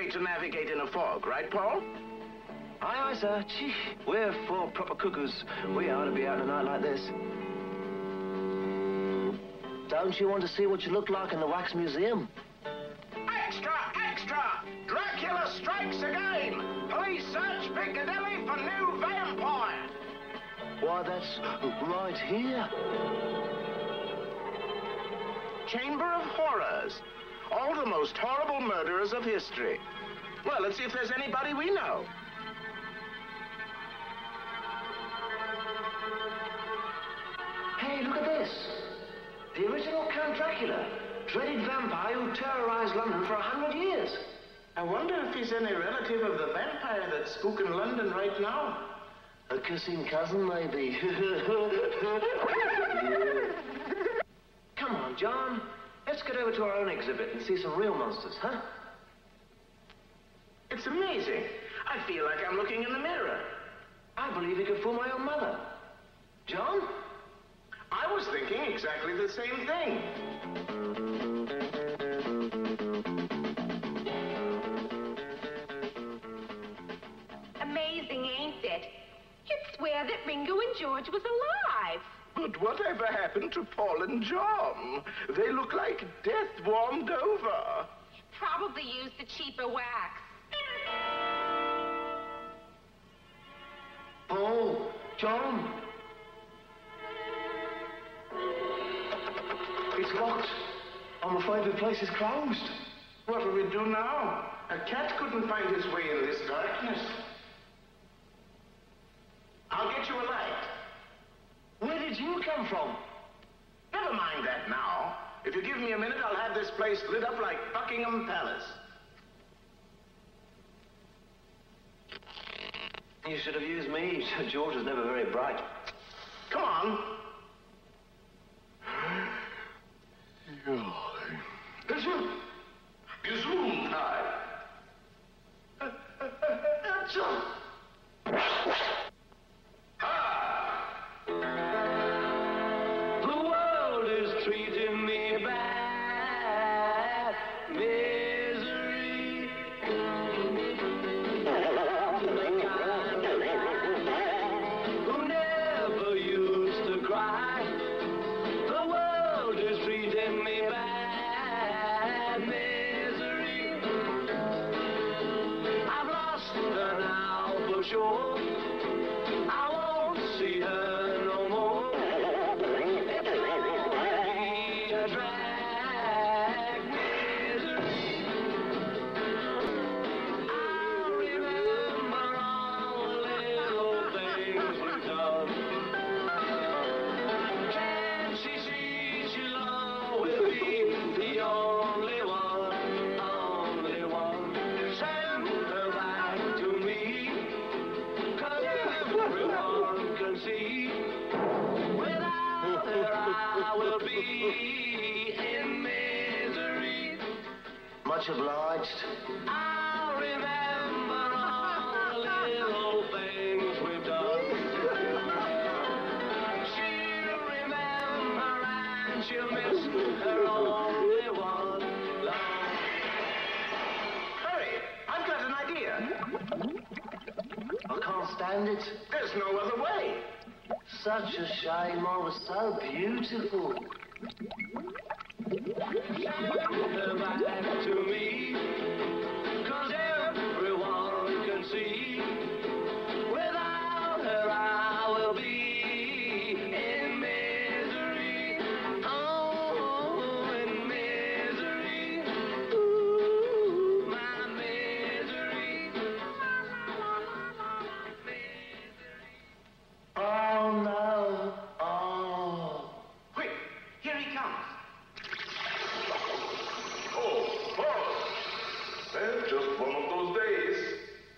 way to navigate in a fog, right, Paul? Aye, aye, sir. Gee, we're four proper cuckoos. We are to be out on a night like this. Don't you want to see what you look like in the Wax Museum? Extra! Extra! Dracula strikes again! Police search Piccadilly for new vampire! Why, that's right here. Chamber of Horrors. All the most horrible murderers of history. Well, let's see if there's anybody we know. Hey, look at this. The original Count Dracula. Dreaded vampire who terrorized London for 100 years. I wonder if he's any relative of the vampire that's spooking London right now. A kissing cousin, maybe. Come on, John. Let's get over to our own exhibit and see some real monsters, huh? It's amazing. I feel like I'm looking in the mirror. I believe you could fool my own mother. John? I was thinking exactly the same thing. Amazing, ain't it? You'd swear that Ringo and George was alive. But whatever happened to Paul and John? They look like death warmed over. Probably used the cheaper wax. Paul, John. It's locked. I'm afraid the place is closed. What do we do now? A cat couldn't find his way in this darkness. I'll get you a light. Where did you come from? Never mind that now. If you give me a minute, I'll have this place lit up like Buckingham Palace. You should have used me. George was never very bright. Come on. Gesundheit. The world is treating me bad. Misery. Who never used to cry. The world is treating me bad. Misery. I've lost her now for sure. I won't see her no more. It's already a drag. Misery. I'll remember all the little things we've done. Can she see she'll always be the only one. Send her back to me, 'cause everyone can see. Without her I will be in misery. Much obliged. I'll remember all the little things we've done. She'll remember and she'll miss her only one. Hurry, I've got an idea. I can't stand it. There's no other way. Such a shame. I was so beautiful. Send her back to me, 'cause everyone can see. Without her I will be in misery. Oh, in misery. Ooh, my misery. Oh, no. Oh. Quick, here he comes. Oh, Paul. Well, just one of those days.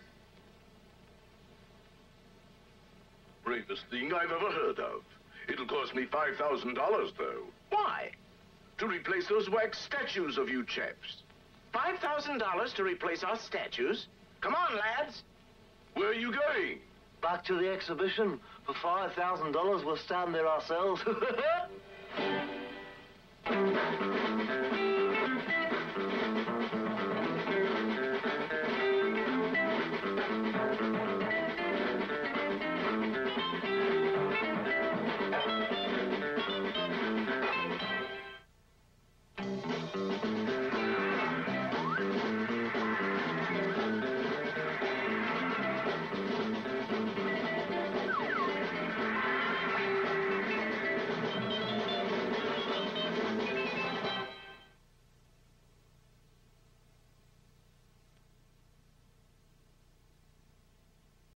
Bravest thing I've ever heard of. It'll cost me $5,000, though. Why? To replace those wax statues of you chaps. $5,000 to replace our statues? Come on, lads. Where are you going? Back to the exhibition. For $5,000, we'll stand there ourselves.